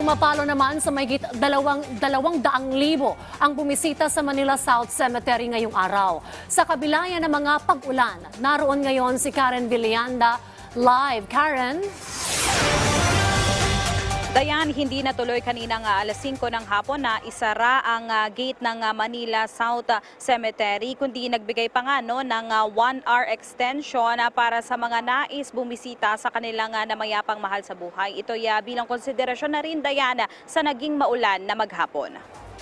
Mapalo naman sa mahigit 200,000 ang bumisita sa Manila South Cemetery ngayong araw. Sa kabila yan ng mga pag-ulan, naroon ngayon si Karen Villanda. Live, Karen. Dayan, hindi natuloy kaninang alas 5 ng hapon na isara ang gate ng Manila South Cemetery, kundi nagbigay pa nga ng 1-hour extension para sa mga nais bumisita sa kanilang namayapang mahal sa buhay. Ito bilang konsiderasyon na rin, Dayan, sa naging maulan na maghapon.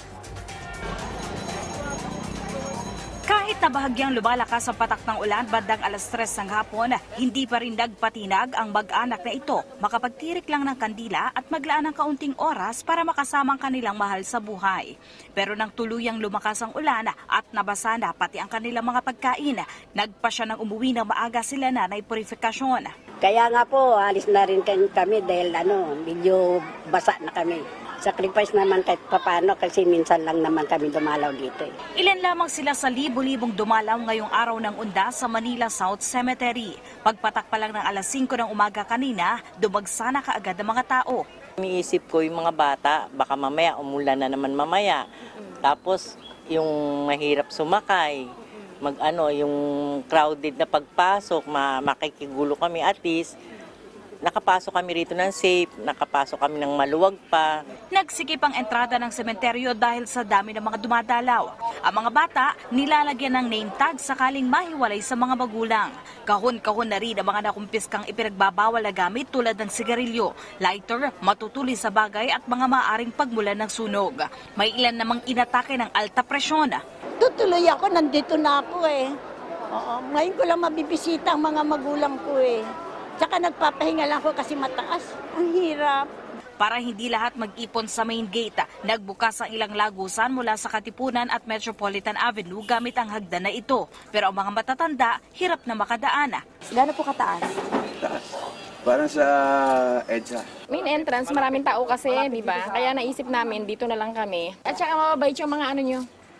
Kahit na bahagyang lumalakas ang patak ng ulan bandang alas 3 ng hapon, hindi pa rin nagpatinag ang mag-anak na ito makapagtirik lang ng kandila at maglaan ng kaunting oras para makasama ang kanilang mahal sa buhay. Pero nang tuluyang lumakas ang ulan at nabasa na pati ang kanilang mga pagkain, nagpa siya ng umuwi ng maaga sila Nanay Purifikasyon. Kaya nga po, alis na rin kami dahil medyo basa na kami. Sacrifice naman kahit papano kasi minsan lang naman kami dumalaw dito. Ilan lamang sila sa libo-libong dumalaw ngayong araw ng Unda sa Manila South Cemetery. Pagpatak pa lang ng alas 5 ng umaga kanina, dumagsa na kaagad ang mga tao. Iniisip ko yung mga bata, baka mamaya umulan na naman mamaya. Tapos yung mahirap sumakay, yung crowded na pagpasok, makikigulo kami, at least nakapasok kami rito ng safe, nakapasok kami ng maluwag pa. Nagsikip ang entrada ng sementeryo dahil sa dami ng mga dumadalaw. Ang mga bata nilalagyan ng name tag sakaling mahiwalay sa mga magulang. Kahon-kahon na rin ang mga nakumpiskang ipinagbabawal na gamit tulad ng sigarilyo, lighter, matutulis sa bagay at mga maaaring pagmulan ng sunog. May ilan namang inatake ng alta presyon. Tutuloy ako, nandito na ako eh. Ngayon ko lang mabibisita ang mga magulang ko eh. Tsaka nagpapahinga lang ako kasi mataas. Ang hirap. Para hindi lahat mag-ipon sa main gate, nagbukas ang ilang lagusan mula sa Katipunan at Metropolitan Avenue gamit ang hagdan na ito. Pero ang mga matatanda, hirap na makadaan. Gaano po kataas? Taas. Parang sa EDSA. Main entrance, maraming tao kasi, di ba? Kaya naisip namin, dito na lang kami. At saka mababait yung mga nyo.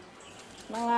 Mga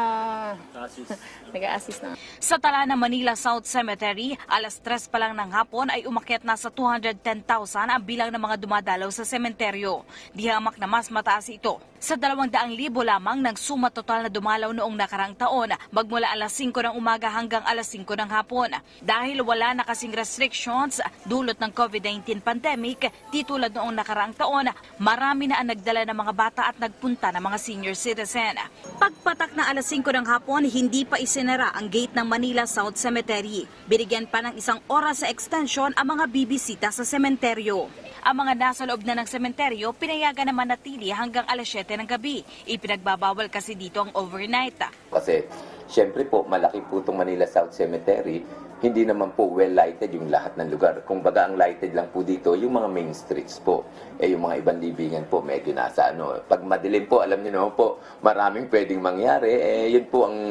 nag-a-assist na. Sa tala ng Manila South Cemetery, alas 3 pa lang ng hapon ay umakyat na sa 210,000 ang bilang ng mga dumadalaw sa sementeryo. Di hamak na mas mataas ito. Sa 200,000 lamang ng suma total na dumalaw noong nakarang taon, magmula alas 5 ng umaga hanggang alas 5 ng hapon. Dahil wala na kasing restrictions dulot ng COVID-19 pandemic, di tulad noong nakarang taon, marami na ang nagdala ng mga bata at nagpunta ng mga senior citizen. Pagpatak na alas 5 ng hapon, hindi pa isinara ang gate ng Manila South Cemetery. Binigyan pa ng isang oras sa extension ang mga bibisita sa sementeryo. Ang mga nasa loob na ng sementeryo, pinayagan naman natili hanggang alas 7 ng gabi. Ipinagbabawal kasi dito ang overnight. Kasi siyempre po, malaki po itong Manila South Cemetery. Hindi naman po well-lighted yung lahat ng lugar. Kung baga ang lighted lang po dito, yung mga main streets po. Yung mga ibang libingan po, medyo nasa Pag madilim po, alam niyo naman po, maraming pwedeng mangyari. Yun po ang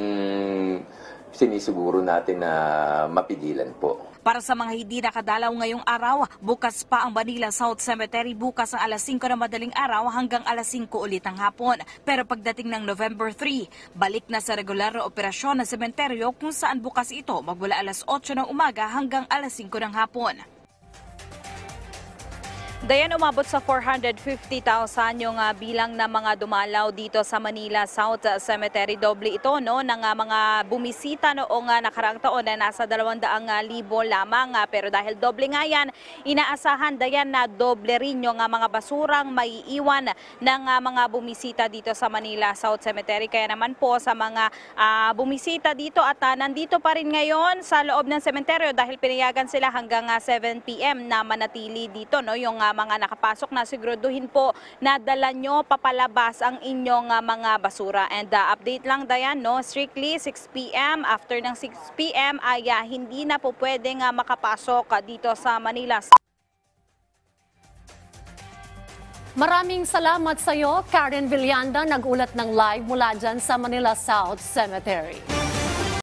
sinisiguro natin na mapigilan po. Para sa mga hindi nakadalaw ngayong araw, bukas pa ang Manila South Cemetery bukas ang alas 5 ng madaling araw hanggang alas 5 ulit ng hapon. Pero pagdating ng November 3, balik na sa regular na operasyon ng sementeryo kung saan bukas ito magmula alas 8 ng umaga hanggang alas 5 ng hapon. Dayan, umabot sa 450,000 yung bilang na mga dumalaw dito sa Manila South Cemetery. Doble ito ng mga bumisita noong nakaraang taon na nasa 200,000 lamang. Pero dahil doble nga yan, inaasahan Dayan na doble rin yung mga basurang may iwan ng mga bumisita dito sa Manila South Cemetery. Kaya naman po sa mga bumisita dito at nandito pa rin ngayon sa loob ng sementeryo dahil pinayagan sila hanggang 7 p.m. na manatili dito, yung mga nakapasok na siguraduhin po na dala nyo papalabas ang inyong mga basura. And update lang Dayan, strictly 6 p.m. After ng 6 p.m. ay hindi na po pwedeng makapasok dito sa Manila. Maraming salamat sa iyo, Karen Villanda, nag-ulat ng live mula dyan sa Manila South Cemetery.